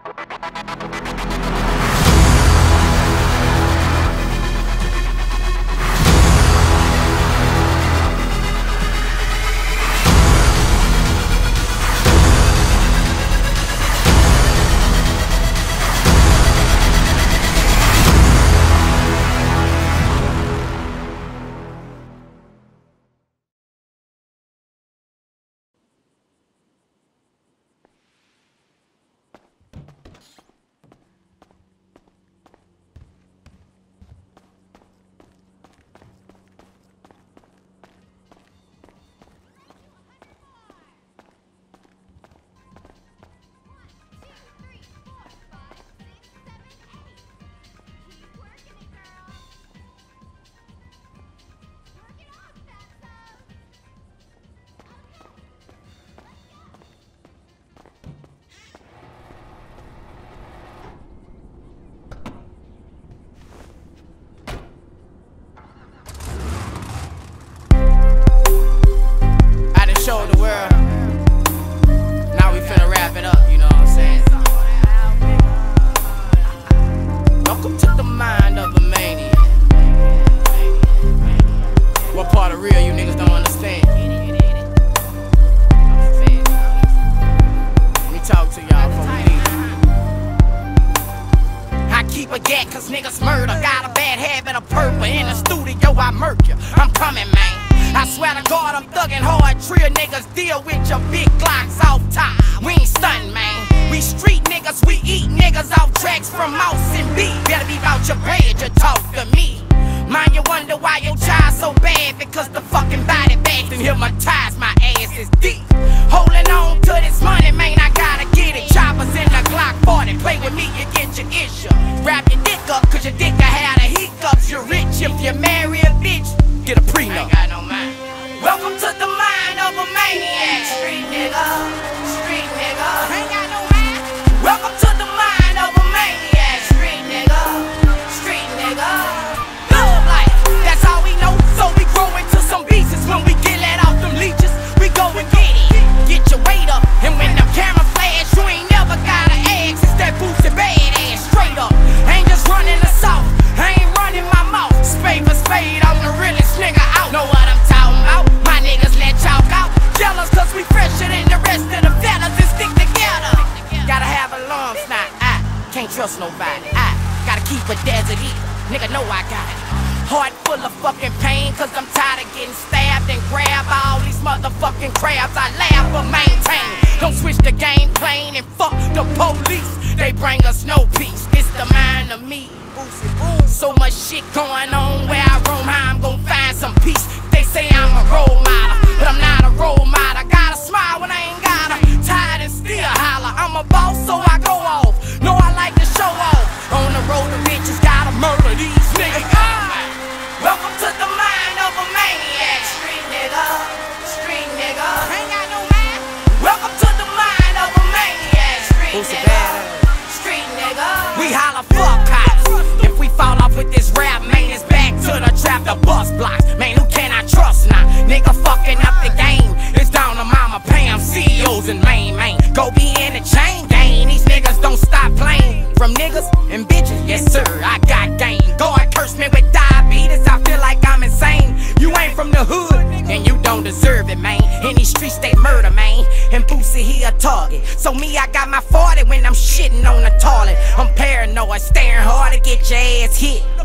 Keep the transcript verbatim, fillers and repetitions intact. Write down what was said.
The world. Now we finna wrap it up, you know what I'm saying? Welcome to the mind of a maniac. What part of real you niggas don't understand? Let me talk to y'all before we leave. I keep a gat cause niggas murder. Got a bad habit of purple. In the studio I murk you. I'm coming, man. I swear to God, I'm thuggin' hard. Trio niggas deal with your big Glocks off top. We ain't stuntin', man. We street niggas, we eat niggas off tracks from Mouse and B. Better be about your page or talk to me. Mind you wonder why your child so bad, because the fucking body bags and hypnotize my ass is deep. Holding on to this money, man, I gotta get it. Choppers in the Glock forty, play with me, you get your issue. Wrap your dick up, cause your dick can have the hiccups. You're rich if you marry a bitch, get a prenup. Welcome to the mind of a maniac. Street nigga, street nigga. Ain't got no mind. Welcome to the mind of a maniac. Street nigga, street nigga. Love life, that's all we know. So we grow into some beasts. When we get let off them leeches, we go and get it. Get your weight up, and when the camera flash, you ain't never gotta ask. It's that boosted badass, straight up. Ain't just running the south, I ain't running my mouth. Spade for spade, I'm the realest nigga out. Know what I'm talking about? My niggas let chalk out. Jealous cause we fresher than the rest of the fellas and stick together. Gotta have alarms now, I can't trust nobody. I gotta keep a desert eat, nigga know I got it. Heart full of fucking pain cause I'm tired of getting stabbed and grab all these motherfucking crabs. I laugh but maintain. Don't switch the game plane and fuck the police. They bring us no peace. It's the mind of me. So much shit going on where I roam, how I'm gon' find some peace. They say I'm a role model, but I'm not a role model. Gotta smile when I ain't got her. Tired and still holler. I'm a boss, so I go off. No, I like to show off. On the road, the bitches gotta murder these niggas. Ah! Welcome to the mind of a maniac. Street nigga, street nigga. Ain't got no man. Welcome to the mind of a maniac. Street nigga, street nigga. We holla fuck cops. If we fall off with this rap, man, it's back to the trap, the bus blocks. Man, who can I trust now? Nigga fucking up the game. It's down to Mama Pam, C E Os and main man. Go be in the chain gang. These niggas don't stop playing. From niggas and bitches, yes sir, I got game. God curse me with diabetes, I feel like I'm insane. You ain't from the hood, and you don't deserve it, man. In these streets they murder, man. And Boosie, he a target. So me, I got my forty when I'm shitting on the toilet. I'm paranoid, staring hard to get your ass hit.